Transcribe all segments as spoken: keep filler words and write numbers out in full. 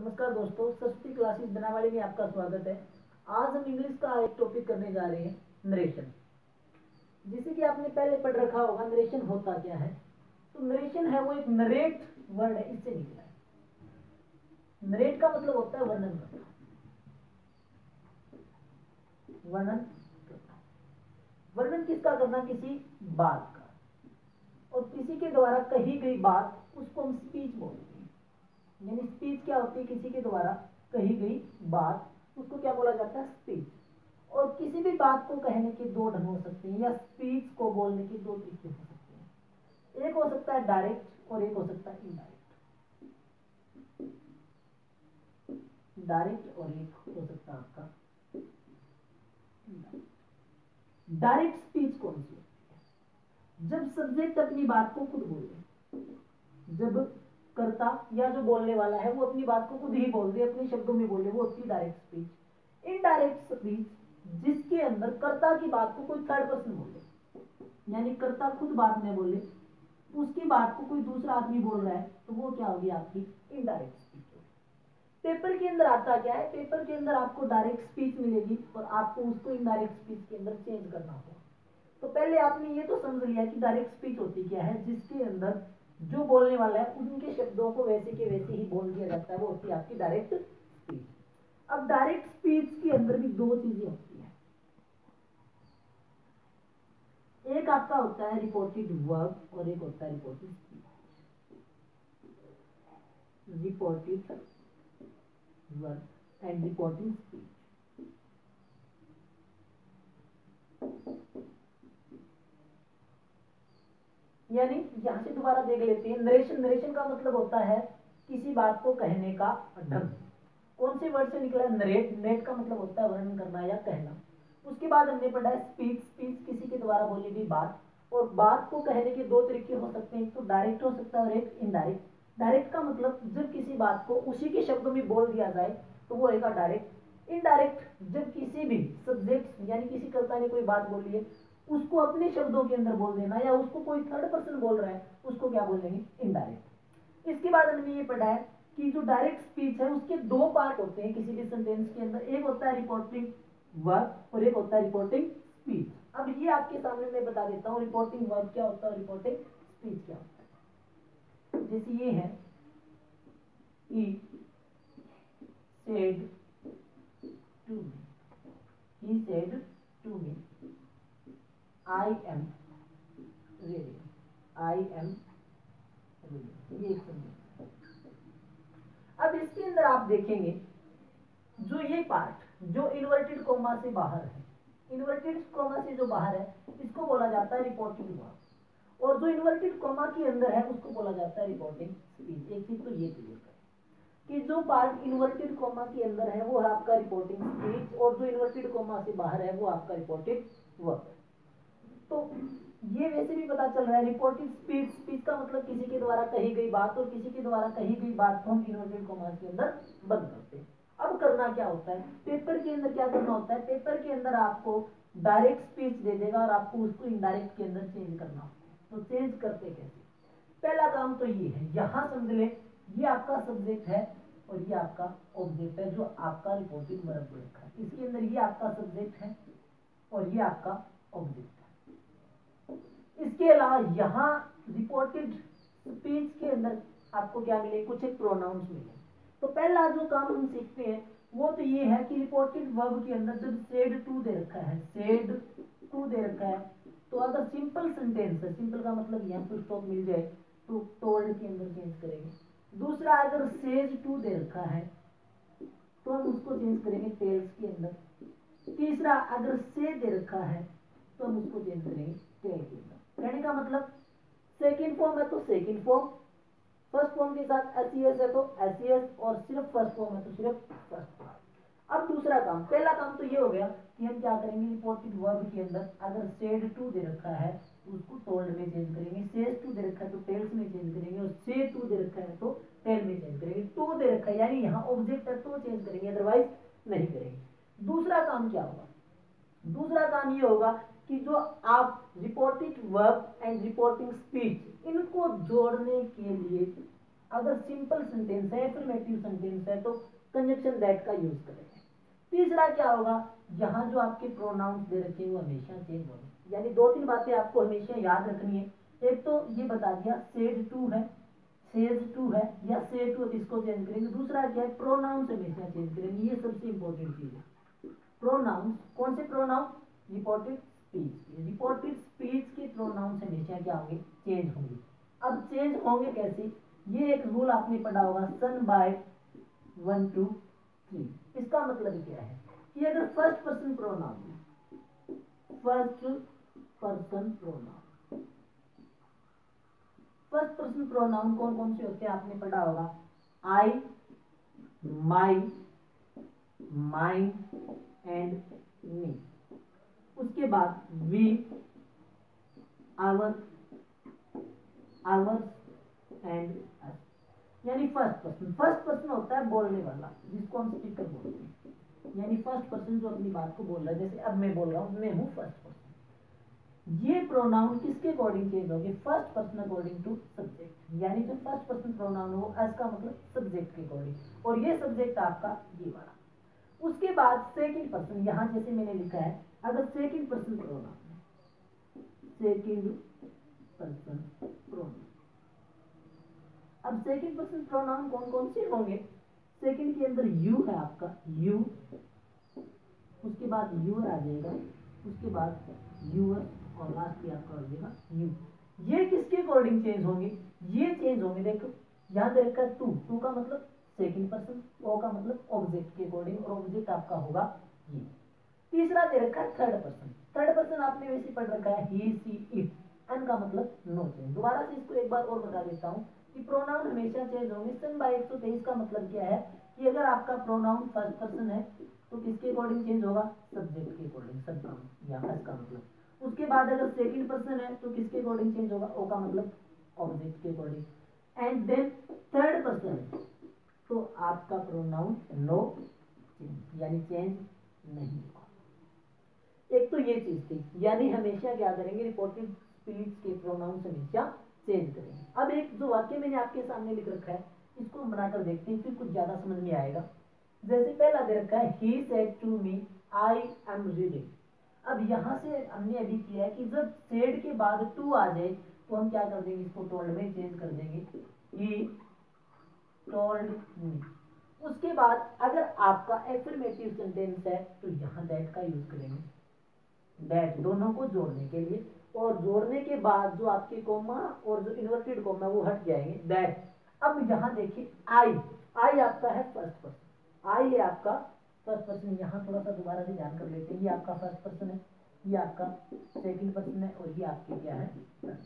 नमस्कार दोस्तों, सरस्वती क्लासेस बनावाली में आपका स्वागत है। आज हम इंग्लिश का एक टॉपिक करने जा रहे हैं, नरेशन। जिसे कि आपने पहले पढ़ रखा होगा, नरेशन होता क्या है। तो नरेशन है वो एक नरेट वर्ड है, इससे निकला है। नरेट का मतलब होता है वर्णन करना, वर्णन करना। वर्णन किसका करना? किसी बात का, और किसी के द्वारा कही गई बात, उसको हम स्पीच बोलते हैं। यानी स्पीच क्या होती है? किसी के द्वारा कही गई बात, उसको क्या बोला जाता है? स्पीच। और किसी भी बात को कहने के दो ढंग हो सकते हैं, या स्पीच को बोलने के दो तरीके हो सकते हैं। एक हो सकता है डायरेक्ट और एक हो सकता है इनडायरेक्ट। डायरेक्ट और एक हो सकता है आपका इनडायरेक्ट। डायरेक्ट स्पीच कौन सी होती है? जब सब्जेक्ट अपनी बात को खुद बोले, जब कर्ता या जो बोलने वाला है वो अपनी बात को खुद ही बोल दे, अपने शब्दों में बोले, वो होती है डायरेक्ट स्पीच। इनडायरेक्ट स्पीच जिसके अंदर कर्ता की बात को कोई थर्ड पर्सन बोले, यानी कर्ता खुद बात में बोले, उसकी बात को कोई दूसरा आदमी बोल रहा है, तो वो क्या होगी? आपकी इनडायरेक्ट स्पीच होगी। पेपर के अंदर आता क्या है? पेपर के अंदर आपको डायरेक्ट स्पीच मिलेगी और आपको उसको इनडायरेक्ट स्पीच के अंदर चेंज करना होगा। तो पहले आपने ये तो समझ लिया कि डायरेक्ट स्पीच होती क्या है, जिसके अंदर जो बोलने वाला है उनके शब्दों को वैसे के वैसे ही बोल दिया जाता है, वो होती है आपकी डायरेक्ट स्पीच। अब डायरेक्ट स्पीच के अंदर भी दो चीजें होती हैं। एक आपका होता है रिपोर्टेड वर्ब और एक होता है reported speech. Reported verb and reporting speech. यानी यहां से दोबारा देख लेते हैं। नरेशन, नरेशन का मतलब होता है किसी बात को कहने का ढंग। कौन से वर्ड से निकला है? नरेट। नरेट का मतलब होता है वर्णन करना या कहना। उसके बाद हमने पढ़ा है स्पीच। स्पीच किसी के द्वारा बोली गई बात, और बात को कहने के दो तरीके हो सकते हैं, एक तो डायरेक्ट हो सकता है और एक इनडायरेक्ट। डायरेक्ट का मतलब जब किसी बात को उसी के शब्दों में बोल दिया जाए तो वो होगा डायरेक्ट। इनडायरेक्ट जब किसी भी सब्जेक्ट यानी किसी कर्ता ने कोई बात बोली है, उसको अपने शब्दों के अंदर बोल देना, या उसको कोई थर्ड पर्सन बोल रहा है, उसको क्या बोलेंगे? इनडायरेक्ट। इसके बाद हमने ये पढ़ा है कि जो डायरेक्ट स्पीच है उसके दो पार्ट होते हैं किसी भी सेंटेंस के अंदर। एक होता है रिपोर्टिंग वर्ब और एक होता है रिपोर्टिंग स्पीच। अब ये आपके सामने मैं बता देता हूँ रिपोर्टिंग वर्ब क्या होता है और रिपोर्टिंग स्पीच क्या होता है। जैसे ये है, he said to me, he said to me, I am ready, I am ready। ये एक सेंटेंस। अब इसके अंदर आप देखेंगे जो ये पार्ट जो इन्वर्टेड कोमा से बाहर है, इन्वर्टेड कोमा से जो बाहर है, इसको बोला जाता है रिपोर्टिंग वर्ब, और जो इन्वर्टेड कोमा के अंदर है उसको बोला जाता है रिपोर्टिंग स्पीच। एक चीज तो ये क्लियर करें कि जो पार्ट इन्वर्टेड कोमा के अंदर है वो है आपका रिपोर्टिंग स्पीच, और जो इन्वर्टेड कोमा से बाहर है वो आपका रिपोर्टिंग वर्ब। तो ये वैसे भी पता चल रहा है रिपोर्टिंग स्पीच, स्पीच का मतलब किसी के द्वारा कही गई बात, और किसी के द्वारा कही गई बात को हम इन्वर्टेड कोमा के अंदर बंद करते हैं। अब करना क्या होता है? पेपर के अंदर क्या करना होता है? पेपर के अंदर आपको डायरेक्ट स्पीच दे देगा और आपको उसको इनडायरेक्ट के अंदर चेंज करना होता है। तो चेंज करते कैसे? पहला काम तो ये है, यहां समझ ले ये आपका सब्जेक्ट है और ये आपका ऑब्जेक्ट है, जो आपका रिपोर्टिंग वर्ब को रखा है। इसके अंदर ये आपका सब्जेक्ट है और ये आपका ऑब्जेक्ट है। इसके अलावा यहाँ रिपोर्टेड स्पीच के अंदर आपको क्या मिले? कुछ एक प्रोनाउंस मिले। तो पहला जो काम हम सीखते हैं वो तो ये है कि रिपोर्टेड वर्ब के अंदर जब सेड टू दे रखा है, सेड टू दे रखा है, तो अगर सिंपल सेंटेंस है, सिंपल का मतलब यहाँ फुल स्टॉप मिल जाए तो टोल्ड के अंदर चेंज करेंगे। दूसरा, अगर सेज टू दे रखा है तो हम उसको चेंज करेंगे टेल्स के अंदर। तीसरा, अगर से दे रखा है तो हम उसको चेंज करेंगे टेल के अंदर। कहने का मतलब सेकंड फॉर्म है तो सेकंड फॉर्म, फर्स्ट फॉर्म के साथ एस है तो एस, और सिर्फ फर्स्ट फॉर्म है तो सिर्फ फर्स्ट फॉर्म। अब दूसरा काम, पहला काम तो ये हो गया कि हम क्या करेंगे? रिपोर्टेड वर्ब के अंदर अगर सेड टू दे रखा है तो उसको टोल्ड में चेंज करेंगे, सेज टू दे रखा है तो टेल्स में चेंज करेंगे, और से टू दे रखा है तो टेल में चेंज करेंगे। टू दे रखा है यानी यहाँ ऑब्जेक्ट है तो चेंज करेंगे, अदरवाइज नहीं करेंगे। दूसरा काम क्या होगा? दूसरा काम ये होगा कि जो आप reported verb and reporting speech इनको जोड़ने के लिए अगर सिंपल सेंटेंस है, एफर्मेटिव सेंटेंस है, तो कंजक्शन दैट का यूज करेंगे। तीसरा क्या होगा, यहाँ जो आपके प्रोनाउंस दे रखे हैं वो हमेशा चेंज होंगे। यानी दो तीन बातें आपको हमेशा याद रखनी है। एक तो ये बता दिया सेड टू है, सेज टू है या से टू, इसको चेंज करेंगे। दूसरा क्या है, प्रोनाउंस हमेशा चेंज करेंगे, ये सबसे इंपॉर्टेंट चीज है। प्रोनाउंस, कौन से pronoun, reported speech, reported speech के प्रोनाउंस हमेशा क्या होंगे, चेंज होंगे। अब चेंज होंगे कैसे, ये एक रूल आपने पढ़ा होगा, son by one two three. इसका मतलब क्या है कि अगर first person pronoun, first person pronoun, first person pronoun कौन कौन से होते हैं आपने पढ़ा होगा, आई, माई, माइन एंड मी। उसके बाद we, our, ours and us. यानी फर्स्ट पर्सन, फर्स्ट पर्सन होता है बोलने वाला, जिसको हम स्पीकर बोलते हैं। यानी फर्स्ट पर्सन जो अपनी बात को बोल रहा है, जैसे अब मैं बोल रहा हूं, मैं हूं फर्स्ट पर्सन। ये प्रोनाउन किसके अकॉर्डिंग चेंज होंगे, first person according to subject. यानी जो फर्स्ट पर्सन प्रोनाउन हो एस का मतलब सब्जेक्ट के अकॉर्डिंग, और ये सब्जेक्ट आपका ये वाला। उसके बाद सेकंड पर्सन, यहां जैसे मैंने लिखा है, अगर second person pronoun, second person pronoun, अब सेकंड पर्सन प्रोनाउन कौन कौन से होंगे, सेकंड के अंदर यू है आपका, यू, उसके बाद यू आ जाएगा, उसके बाद यूअर, और लास्ट पे आपका हो जाएगा यू। ये किसके अकॉर्डिंग चेंज होंगे, ये चेंज होंगे, देखो यहां दे रखा है टू, टू का मतलब सेकंड पर्सन, ओ का मतलब ऑब्जेक्ट के अकॉर्डिंग, और ऑब्जेक्ट आपका होगा ये। तीसरा दे रखा है थर्ड पर्सन, थर्ड पर्सन आपने वैसे पढ़ रखा है ही, सी, इट, एन का मतलब नो चेंज। दोबारा से इसको एक बार और बता देता हूँ कि प्रोनाउन हमेशा चेंज होंगे। सन बाय एक सौ तेईस का मतलब क्या है कि अगर आपका प्रोनाउन फर्स्ट पर्सन है तो किसके अकॉर्डिंग चेंज होगा, सब्जेक्ट के अकॉर्डिंग, सब्जेक्ट या एस का मतलब। उसके बाद अगर सेकंड पर्सन है तो किसके अकॉर्डिंग चेंज होगा, ओ का मतलब ऑब्जेक्ट के according. And then third person है तो आपका प्रोनाउन नो चेंज, यानी चेंज नहीं होगा। एक तो ये चीज थी, यानी हमेशा क्या करेंगे, रिपोर्टेड स्पीच के प्रोनाउन हमेशा चेंज करेंगे। अब एक जो वाक्य मैंने आपके सामने लिख रखा है, इसको हम बनाकर देखते हैं, फिर कुछ ज्यादा समझ में आएगा। जैसे पहला दे रखा है, he said to me I am reading। अब यहां से हमने अभी किया है कि जब said के बाद टू आ जाए तो हम क्या कर देंगे, इसको told में चेंज कर देंगे, he told me। उसके बाद अगर आपका एफर्मेटिव सेंटेंस है तो यहां दैट का यूज करेंगे, दैट दोनों को जोड़ने के लिए, और जोड़ने के बाद जो आपके कोमा और जो इन्वर्टेड कोमा वो हट जाएंगे, दैट। अब यहां देखिए आई, आई आपका है फर्स्ट पर्सन, आई है आपका फर्स्ट पर्सन। यहाँ थोड़ा सा दोबारा से ध्यान कर लेते हैं, ये आपका फर्स्ट पर्सन है, ये आपका सेकंड पर्सन है, और ये आपके क्या है।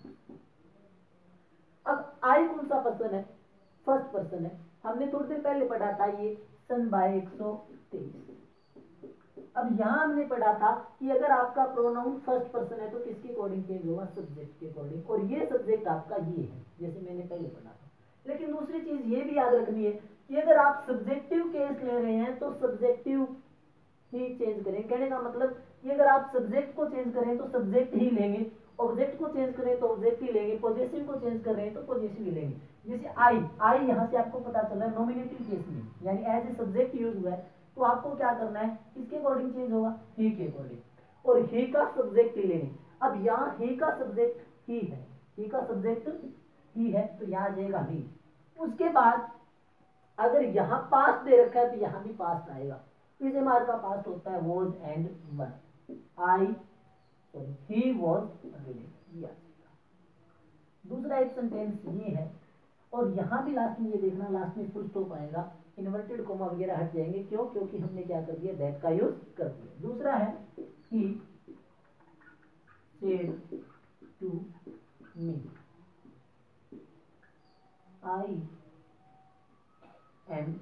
अब आई कौन सा पर्सन है, फर्स्ट पर्सन है। हमने थोड़ी देर पहले पढ़ा था ये सन बाय एक सौ तेईस। अब यहाँ हमने पढ़ा था कि अगर आपका प्रोनाउन फर्स्ट पर्सन है तो किसके अकॉर्डिंग चेंज होगा, सब्जेक्ट के अकॉर्डिंग, और ये सब्जेक्ट आपका ये है, जैसे मैंने पहले पढ़ा था। लेकिन दूसरी चीज ये भी याद रखनी है कि अगर आप सब्जेक्टिव केस ले रहे हैं तो सब्जेक्टिव ही चेंज करें। कहने का मतलब कि अगर आप सब्जेक्ट को चेंज करें तो सब्जेक्ट ही लेंगे, ऑब्जेक्ट को चेंज करें तो ऑब्जेक्ट ही लेंगे, पॉजेसिव को चेंज कर रहे हैं तो पॉजेसिव ही लेंगे। जैसे आई, आई यहाँ से आपको पता चल रहा है नॉमिनेटिव केस में, यानी एज ए सब्जेक्ट यूज हुआ है, तो आपको क्या करना है, किसके अकॉर्डिंग चेंज होगा, ही के अकॉर्डिंग, और ही का सब्जेक्ट ही लेंगे। अब यहाँ ही का सब्जेक्ट ही है, ही का सब्जेक्ट ही है, तो यहाँ आ जाएगा ही। उसके बाद अगर यहाँ पास्ट दे रखा है तो यहाँ भी पास्ट आएगा। इस एमआर का पास्ट होता है was and one. I sorry he was reading. दूसरा एक सेंटेंस ये है, और यहाँ भी लास्ट में ये देखना, लास्ट में फुल स्टॉप आएगा, इन्वर्टेड कोमा वगैरह हट जाएंगे। क्यों, क्योंकि हमने क्या कर दिया, दैट का यूज कर दिया। दूसरा है he said to me I am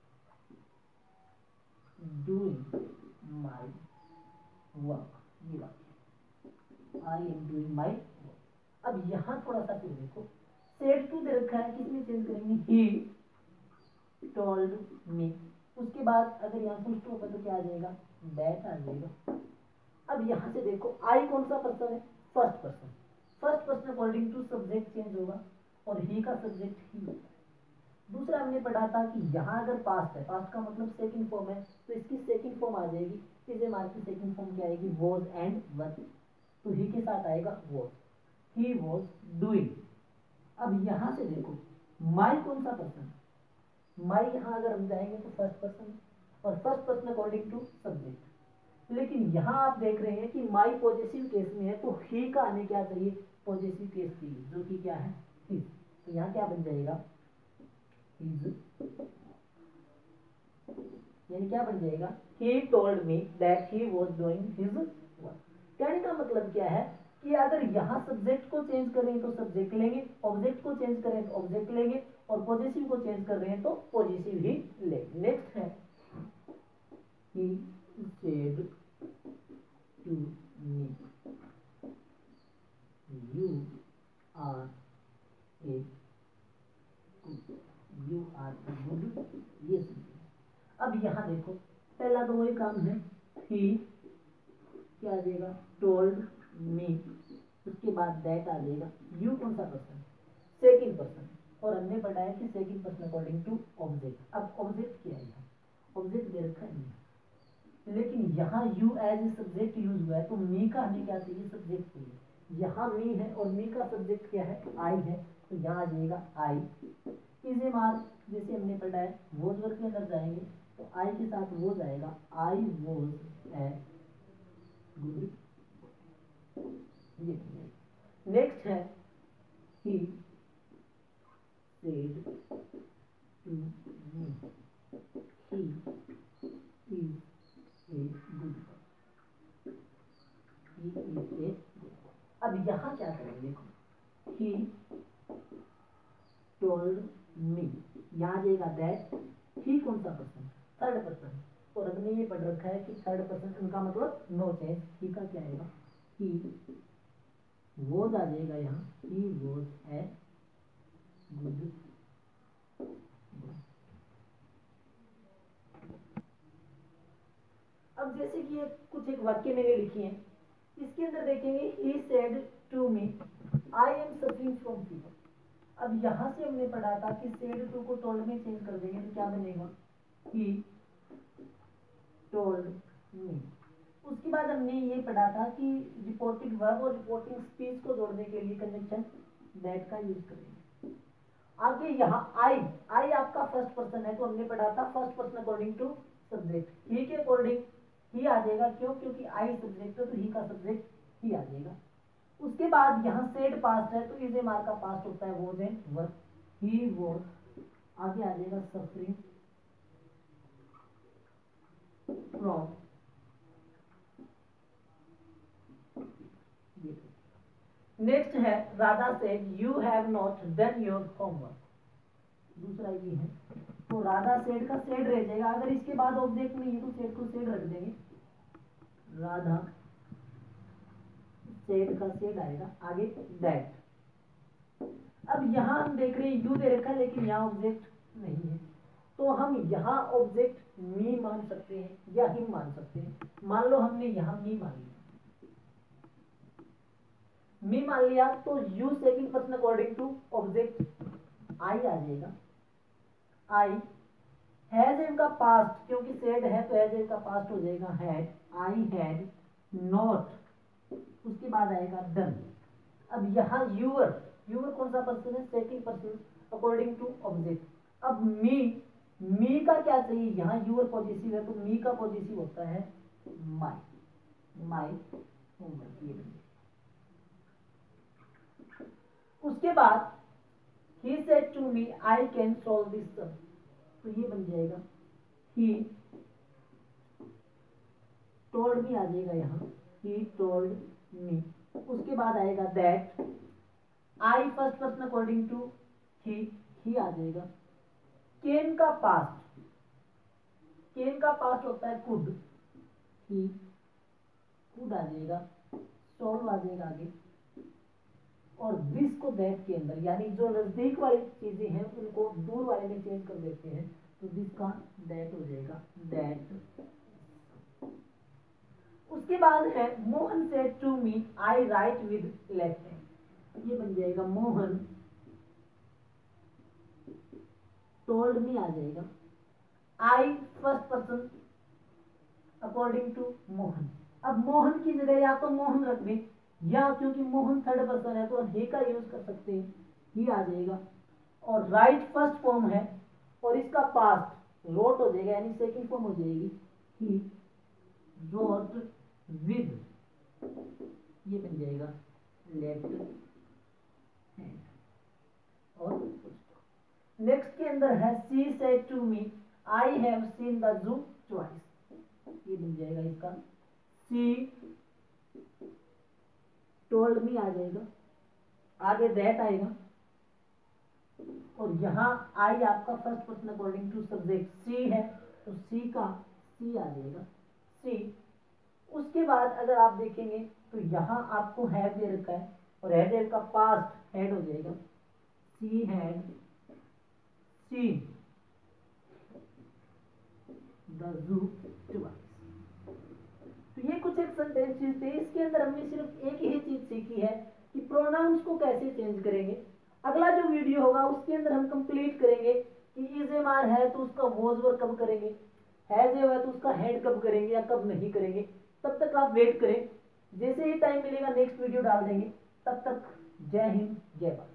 doing my work. ये बात, I am doing my work. अब यहां थोड़ा सा फिर देखो, सेड टू दे रखा है, किसमें चेंज करेंगे, ही टोल्ड मी। उसके बाद अगर यहाँ फुल स्टॉप है तो क्या आ जाएगा, दैट आ जाएगा। अब यहां से देखो आई कौन सा पर्सन है, first person, first person according to subject change होगा, और ही का सब्जेक्ट ही होता है। दूसरा हमने पढ़ा था कि यहाँ अगर पास्ट है, पास्ट का मतलब सेकंड फॉर्म है, तो इसकी सेकंड फॉर्म आ जाएगी, इज एम आर की सेकंड फॉर्म क्या आएगी, वॉज एंड वर। तो ही के साथ आएगा वॉज, ही वॉज डूइंग। अब यहाँ से देखो माई कौन सा पर्सन, माई यहाँ अगर हम जाएंगे तो फर्स्ट पर्सन, और first person according to subject. लेकिन यहाँ आप देख रहे हैं कि माई पॉजिटिव केस में है, तो ही का आने क्या चाहिए, पॉजिटिव केस चाहिए, जो कि क्या है, हिज। तो यहाँ क्या बन जाएगा, हिज, यानी क्या बन जाएगा, he told me that he was doing his work। कहने का मतलब क्या है कि अगर यहाँ सब्जेक्ट को चेंज करें तो सब्जेक्ट लेंगे, ऑब्जेक्ट को चेंज करें तो ऑब्जेक्ट लेंगे, और पॉजिटिव को चेंज कर रहे हैं तो पॉजिटिव ही लेंगे। नेक्स्ट है, he said to me you are a you are a good, ये अब यहाँ देखो पहला तो वही काम है, he क्या आ जाएगा, told me, उसके बाद that आ जाएगा, you कौन सा पर्सन, सेकंड पर्सन, और हमने पढ़ा है कि second person according to object. अब ऑब्जेक्ट क्या है, यहाँ ऑब्जेक्ट दे रखा है, लेकिन यहाँ you एज सब्जेक्ट यूज हुआ है, तो me का हमें क्या चाहिए, सब्जेक्ट चाहिए। यहाँ me है और me का सब्जेक्ट क्या है, I है, तो यहाँ आ जाएगा I। इज ए मार्क जैसे हमने पढ़ा है, वोज वर्ग के अंदर जाएंगे तो आई के साथ वो जाएगा, I was a good. Next है, he said to me he is a good, he is a. अब यहाँ क्या करेंगे, देखो ही टोल्ड मी, यहाँ आ जाएगा दैट, ही कौन सा पर्सन, थर्ड पर्सन, और हमने ये पढ़ रखा है कि थर्ड पर्सन उनका मतलब नो चेंज, ही का क्या आएगा, ही वोज आ जाएगा यहाँ, ही वोज ए गुड। अब जैसे कि ये कुछ एक वाक्य मैंने लिखी है, इसके अंदर देखेंगे, he said to me I am suffering from fever. अब यहाँ से हमने पढ़ा था कि सेड टू को टोल्ड में चेंज कर देंगे तो क्या बनेगा, ही टोल्ड मी। उसके बाद हमने ये पढ़ा था कि रिपोर्टिंग वर्ब और रिपोर्टिंग स्पीच को जोड़ने के लिए कंजंक्शन दैट का यूज करेंगे। आगे यहाँ आई, आई आपका फर्स्ट पर्सन है, तो हमने पढ़ा था first person according to subject, he के अकॉर्डिंग ही आ जाएगा, क्यों, क्योंकि आई सब्जेक्ट है तो ही का सब्जेक्ट ही आ जाएगा। उसके बाद यहाँ सेड पास्ट है, तो इज ए मार का पास्ट होता है was and work, he was, आगे आ जाएगा सफरिंग फ्रॉम। नेक्स्ट है, Radha said you have not done your homework, दूसरा ये है, तो राधा सेड का सेड रह जाएगा, अगर इसके बाद ऑब्जेक्ट नहीं है तो सेड को सेड रख देंगे, राधा सेड का सेड आएगा, आगे दैट। अब यहाँ हम देख रहे हैं यू दे रखा है लेकिन यहाँ ऑब्जेक्ट नहीं है, तो हम यहाँ ऑब्जेक्ट मी मान सकते हैं या हिम मान सकते हैं। मान लो हमने यहाँ मी मान लिया, मी मान लिया तो you second person according to object I आ जाएगा, आई हैज एम का पास्ट, क्योंकि सेड है तो हैज एम का पास्ट हो जाएगा हैड, आई हैड नॉट, उसके बाद आएगा डन। अब यहाँ यूअर, यूअर कौन सा पर्सन है, second person according to object. अब मी, मी का क्या चाहिए, यहाँ यूअर पॉजिटिव है तो मी का पॉजिटिव होता है माई, माई होमवर्क, ये बन। उसके बाद he said to me I can solve this sum, तो ये बन जाएगा he told me आ जाएगा यहाँ, he told me। उसके बाद आएगा that, I first person according to he, he आ जाएगा। can का past, can का past होता है could, he could आ जाएगा, solve आ जाएगा आगे, और दिस को दैट के अंदर, यानी जो नजदीक वाली चीजें हैं उनको दूर वाले में चेंज कर देते हैं, तो दिस का दैट हो जाएगा दैट। उसके बाद है Mohan said to me I write with left hand, ये बन जाएगा मोहन टोल्ड मी आ जाएगा। I first person according to Mohan. अब मोहन की जगह या तो मोहन रख दें, या क्योंकि मोहन थर्ड पर्सन है तो हे का यूज कर सकते हैं, ही आ जाएगा। और राइट फर्स्ट फॉर्म है और इसका पास्ट रोट हो जाएगा, यानी सेकंड फॉर्म हो जाएगी, ही रोट विद, ये बन जाएगा लेफ्ट हैंड। और नेक्स्ट के अंदर है she said to me I have seen the zoo twice, ये बन जाएगा इसका सी टोल्ड मी आ जाएगा, आगे दैट आएगा, और यहाँ आई आपका first person according to subject she है तो सी का सी आ जाएगा, सी। उसके बाद अगर आप देखेंगे तो यहाँ आपको हैव दे रखा है और हैव का पास्ट हैड हो जाएगा, she had seen the zoo twice. तो ये कुछ एक सेंटेंसेस थे, इसके अंदर हमने सिर्फ एक ही चीज सीखी है कि प्रोनाउंस को कैसे चेंज करेंगे। अगला जो वीडियो होगा उसके अंदर हम कंप्लीट करेंगे कि इज एम आर है तो उसका वॉज वर्क कब करेंगे, हैज है तो उसका हेड कब करेंगे या कब नहीं करेंगे। तब तक आप वेट करें, जैसे ही टाइम मिलेगा नेक्स्ट वीडियो डाल देंगे। तब तक जय हिंद जय भारत।